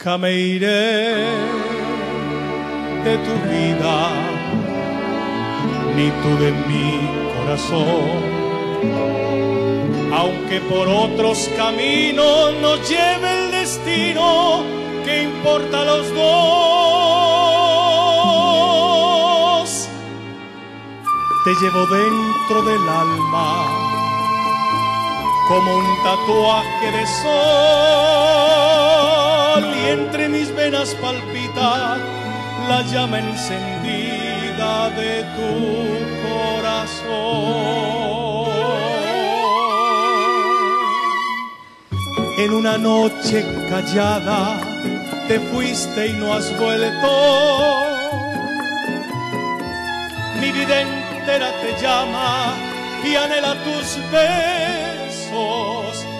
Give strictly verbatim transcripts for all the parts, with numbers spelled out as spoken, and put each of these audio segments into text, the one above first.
Nunca me iré de tu vida, ni tú de mi corazón, aunque por otros caminos nos lleve el destino, ¿qué importa a los dos? Te llevo dentro del alma como un tatuaje de sol, y entre mis venas palpita la llama encendida de tu corazón. En una noche callada te fuiste y no has vuelto, mi vida entera te llama y anhela tus besos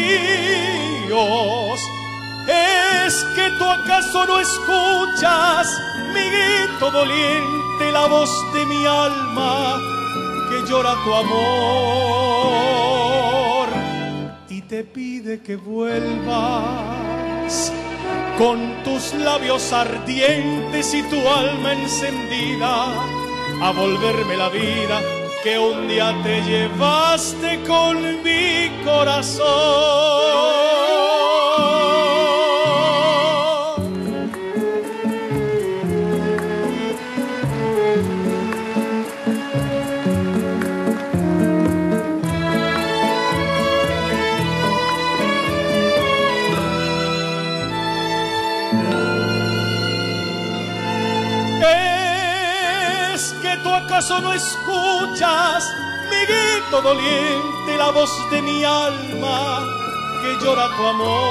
míos. ¿Es que tú acaso no escuchas mi grito doliente, la voz de mi alma que llora tu amor y te pide que vuelvas con tus labios ardientes y tu alma encendida a volverme la vida que un día te llevaste con mi corazón? ¿Es que tú acaso no escuchas mi grito doliente, la voz de mi alma que llora tu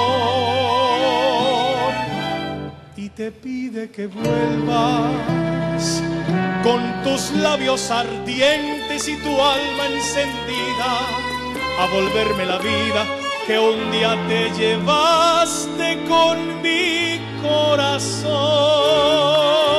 amor y te pide que vuelvas con tus labios ardientes y tu alma encendida a volverme la vida que un día te llevaste con mi corazón?